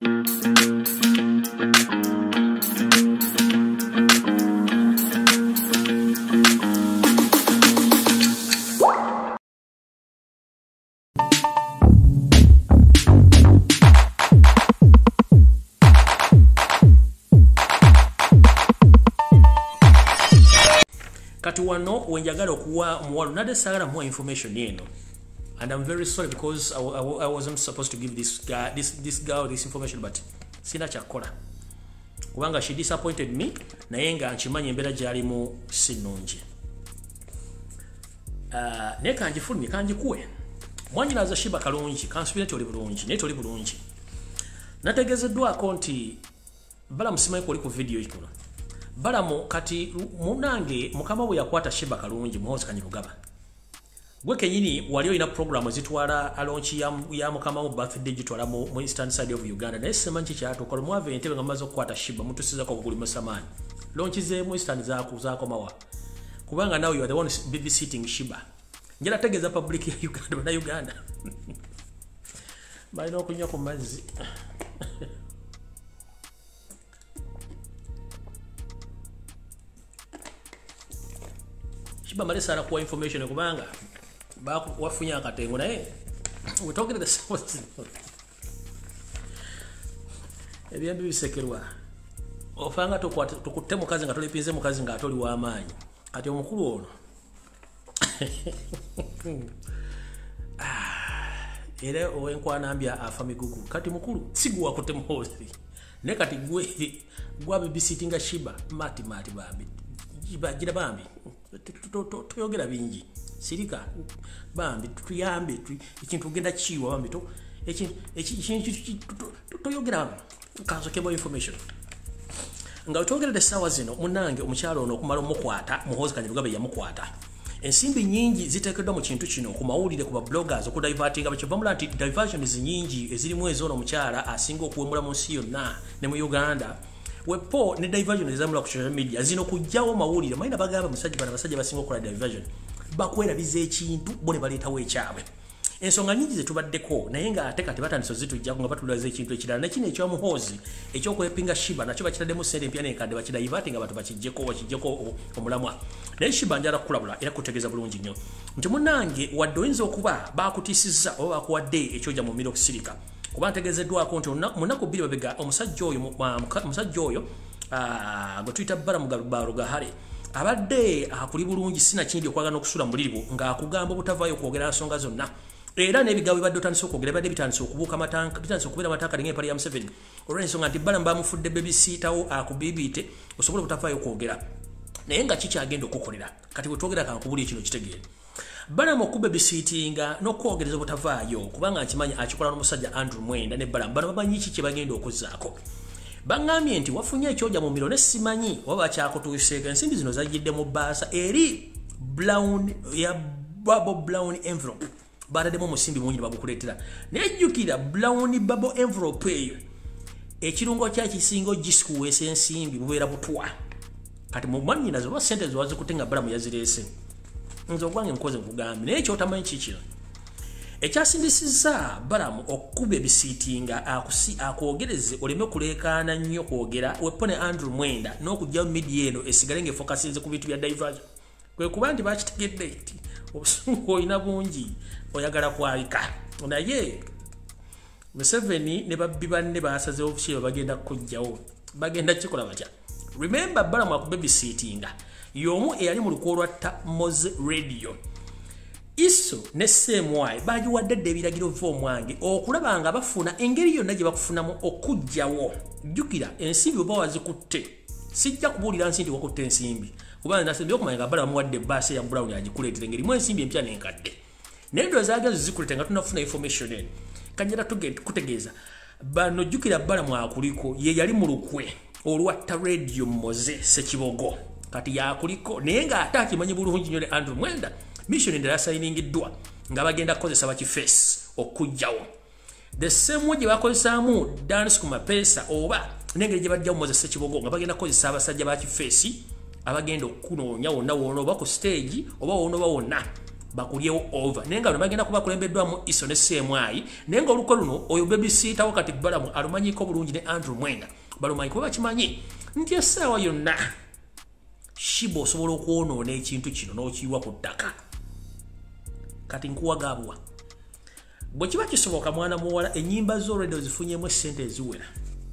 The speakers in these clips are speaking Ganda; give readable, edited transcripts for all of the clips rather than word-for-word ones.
Kati wano wenjagala okuwa muwalu nade sagala more information yeno, and I'm very sorry because I wasn't supposed to give this girl this information, but sina chakola kubanga she disappointed me naye nga nkimanyi embeera gyalimu sinungi. Naye kanjifulumye kanjikuwe mwannyinaza Sheebah Kalungi kansubira nti oli bulungi naye toli bulungi. Nategezeddwako nti Balamu simanyi oli ku video ikuno. Balamu kati munange mukama bwe yakwata Sheebah Kalungi muhozi kanyirugaba. Gwe kenyini waliyo ina programu zitwala alonchi ya mukama mu birthday gitwala mu eastern side of Uganda. Naye simanyi kyatukola mu ave entebe nga maze okukwata Sheebah mutusiza ko kuguli musamani. Launch ze mu eastern zaako mawa. Kubanga now you are the one babysitting Sheebah. Njala tegeza public ya Uganda na Uganda. Balina okunywa ku mazzi. Sheebah malesa ala kuwa information kubanga wafunya akatengo naye we talking the source. Ebyambi bisekerwa ofanga tukutte mukazi nga tolipinze mukazi nga atoli wa amaanyi kati omukulu ono era owenkwanambya afa migugu kati mukulu sigwa kutte muhozi ne kati gwe babysittinga Sheebah mati bambi gira bambi tuyogera bingi sirika bambi tuyambe ekintu genda kiwa bambi to ekintu tuyogera kanso kebo information nga utogera de sawa zino munange omukyalo ono okumala omukwata muhozi kanyirugabe yamukwata. Ensimbi nyingi ziteekeddwa mu kintu kino ku mawulire ku ba bloggers okudivertinga bakivamula nti diversions nyingi ezirimu ezo omukyala asinga okuwemula mu nsi yonna ne mu Uganda. Wepo ne diversion ezamula ku social media zino kujjawo mawulire mayina bagamba basajja basinga okukola diversion bakwera bize ekintu bone baleetawo ekyabwe. Ensonga nyingi zetubaddeko naye nga ate kati batandise zitujja nga batulaze ekintu ekirala nekino ekyomuhozi ekyokwepinga Sheebah nakyo bakitaddemu ssente empya n'enkadde bakidivertinga abantu bakijjeko omulamwa. Naye Sheebah njala kukulabula era kutegeeza bulungi nnyo nti munnange wadde oyinza okuba baakutiisizza oba bakuwadde ekyojja mu mmiro okusirika kuba ntegeezeddwako nti munaku bbiri babega omusajja oyo gwe tuyita Balamu Gahare abadde akuli bulungi sinakindi okwagala okusula muliribu ng'akugamba obutavaayo okwogera nsonga zonna era n'ebigambo bibadde otandise okwogera bibadde bitandise okubuuka matanka bitandise okubeera amatanka ng'empale ya Museveni olw'ensonga nti Balamu bamufudde babisiitawo akubiibiite osobole obutavaayo okwogera naye nga kikyagenda okukolera kati bwe twogera kankubuli kino kitegeere. Balamu okubabisiitinga n'okwogereza obutavaayo kubanga nkimanyi akikola n'omusajja Andrew Mwenda ne Balamu bano bamanyi ki kye bagenda okuzzaako. Bangambye nti wafunye ekyojja mu mmiro ne simanyi oba bakyakutuuseeko ensimbi zino zajjidde mu bbaasa eri Brown envelope bataddemu omusimbi mungi bagukuleetera nejjukira Brown bubble envelope eyo ekirungo kyakisinga ogisikuweesa ensimbi bubeera butwa kati mu mwannyinazo oba ssente zewazikute nga Balamu yazireese nze ogwange nkoze nkugambye naye ekyotamanyi kikino ekyasindisizza Balamu okuba ebisiitinga akwogereze oleme kuleekaana nnyo kwogera wepone Andrew Mwenda n'okujjayo media eno esigale ng'efokasinze ku bintu bya diversion kwe kuba nti bakitegedde nti obusungu olina bungi oyagala kwalika naye Museveni ne babbi banne baasazeewo Sheebah bagenda kujjawo bagenda kikola batya. Remember Balamu akubebisiitinga y'omu eyali mu lukwo lwa Moze Radio iso ne semwai bagiwadde ebiragiro v'omwange okulaba nga bafuna engeri yonna gye bakufunamu okujjawo. Jjukira ensimbi oba wazikutte sijja kubuulira nsi nti wakutte ensimbi kubanga nasembi okumanya nga Balamu wadde bbaasa ya Brown agikuleetere ngerimu ensimbi empya n'enkadde naye ndo zaagazo zikulete nga tunafuna information eno kanjala kutegeeza bano. Jjukira Balamu akuliko ye yali mu lukwe olwatta Radio Moze Sekibogo kati yakuliko naye nga ate akimanyi bulungi nnyo ne Andrew Mwenda mission endala yasayiningiddwa nga bagenda kukozesa bakifeesi okujjawo the same way gye bakozesaamu dance ku mapeesa oba n'engeri gye bajjawo Moze Sekibogo nga bagenda kukozesa abasajja bakifeesi abagenda okunoonya wonna wonna oba ku stage oba wonna oba wonna bakulyewo over nenga bano bagenda kuba kulembeddwamu Iso ne Semwai nenga oluko luno oyo babysitter wakati balamu alumanyiko bulungi ne Andrew Mwenda balumanyi kuba bakimanyi nti essaawa yonna Sheebah osobola okwonoona ekintu kino n'okiyiwa ku ttaka kati nkuwagaabwa bwe kiba kisoboka mwana muwala ennyimba z'olredo zifunyemu essente eziwera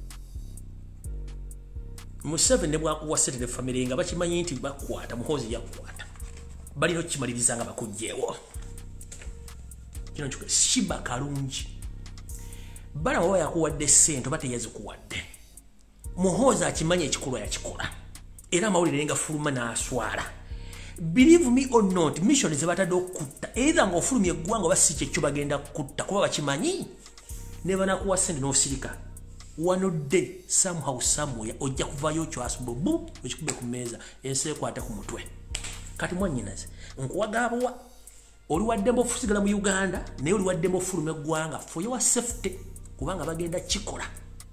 Museveni ne bwakuwa sente ne famire nga bakimanyi nti bakwata muhozi yakwata balina okukimaliriza nga bakugjeewo kino kikwe Sheebah Kalungi bala baba yakuwadde ssente oba teyazikuwadde muhozi akimanyi ekikolwa yakikola era amawulire nga fuluma n'aswala believe me or not mission zebatadde okutta either nga ofulumya eggwanga oba si kyekyo bagenda kutta kuba bakimanyi ne banakuwa ssente n'osirika one day somehow somewhere ojja kuvayo kyasububu ekikube ku meeza ensi ekwata ku mutwe kati mwanyinaze nkuwagaabwa oli waddemu ofusigala mu Uganda naye oli waddemu ofuluma eggwanga for your safety kubanga bagenda kikola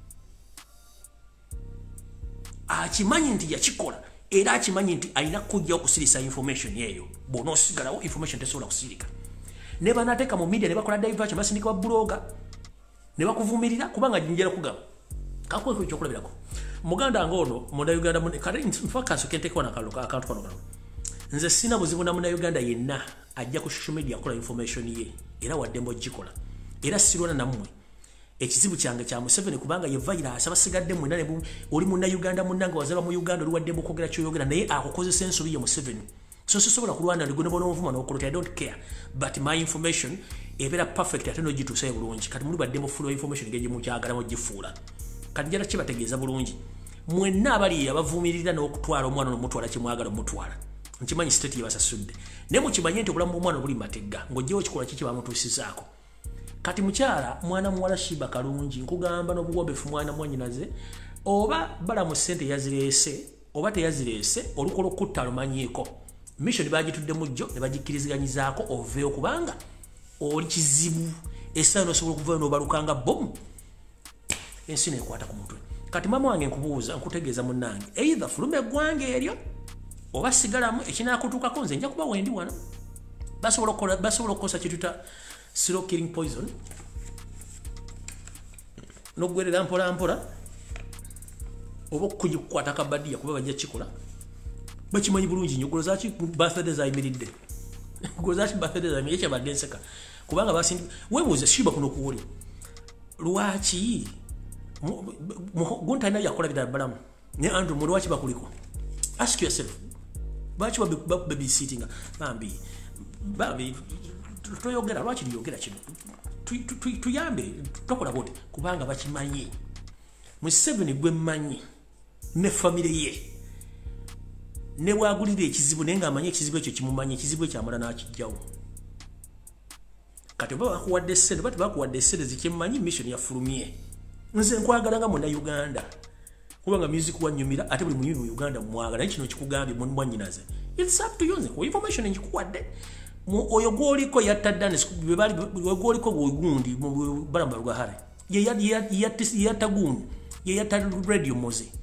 akimanyi nti yakikola era akimanyi nti alina kujja okusirisa information yeyo bona osigalawo information tesobola kusirika ne banateeka mu media ne bakola diversion basindika wa bloga ne bakuvumirira kubanga jinjera kugaba kakweko ekyokulabirako muganda ngono munda Uganda kale nfakaso kenteekwa na kaluka akantu kano nze sina buzibu na munda Uganda yenna ajja ku social media akola information ye era waddembo gikola era sirwana namwe ekizibu kyange kya Museveni kubanga ye virus abasigadde mu nane oli munna Uganda munnanga wazaba mu Uganda oli waddembo kwogera kyoyogera naye akokozesa ensobi ye Museveni so sisobola kulwana ndigone bono ovuma n'okulota I don't care but my information ebera perfect ate no gituusa bulungi kati muli baddembo full information geje mukyagala mu gifuula kati njala kibategeeza bulungi mwenna abali abavumirira n'okutwala omwana n'omutwala kimwagala mutwala nkimanyi state yebasasudde ne mukimanyi nti obulamu bw'omwana buli matega ng'ojjewo kikola kiki bamutuusizaako kati mukyala mwana muwala Sheebah Kalungi nkugamba n'obuwobefu mwana mwanyinaze oba bala mu ssente yazireese oba teyazireese olukolo okutta lumanyiiko mission bagitudde mujjo ne bagikkirizganyizaako oveeyo kubanga oli kizibu essaawa n'osobola okuvayo n'obalukanga bomu ensi neekwata ku mutwe kati mama wange nkubuuza nkutegeeza munnange either fuluma eggwanga eryo oba sigalamu ekinaakutuukako nze nja kuba wendi wano basobola okukosa kituta slow killing poison n'oggwerera mpola mpola oba okukukwata kabadiya kuba bajja kikola bakimanyi bulungi nnyo golo zaki birthday zayimiridde golo zaki birthday zayimiridde ekyabadde nseka kubanga basindi weebuuze Sheebah kuno kuwuli lwaki guntalina yakola bidala balamu ne Andrew mu lwaki bakuliko ask yourself lwaki babysittinga bambi toyogera lwaki liyogera kino tuyambe tokola bote kubanga bakimanyi Museveni gwe mmanyi ne famire ye ne wagulira ekizibu naye ng'amanyi ekizibu ekyo kimumanyi ekizibu ekyamala n'akijjawo kati oba bakuwadde ssente oba tebakuwadde ssente zikimmanyi mission yafulumye nze nkwagala nga munda Uganda kubanga music wanyumira ate buli muyimbi mu Uganda mwagala naye kino kikugambye mwanyinaze it's up to you nze ku information nkikuwadde oyo gwoliko yatta Danis gwoliko gundi balamu lugahare yatta gundi yatta radio moze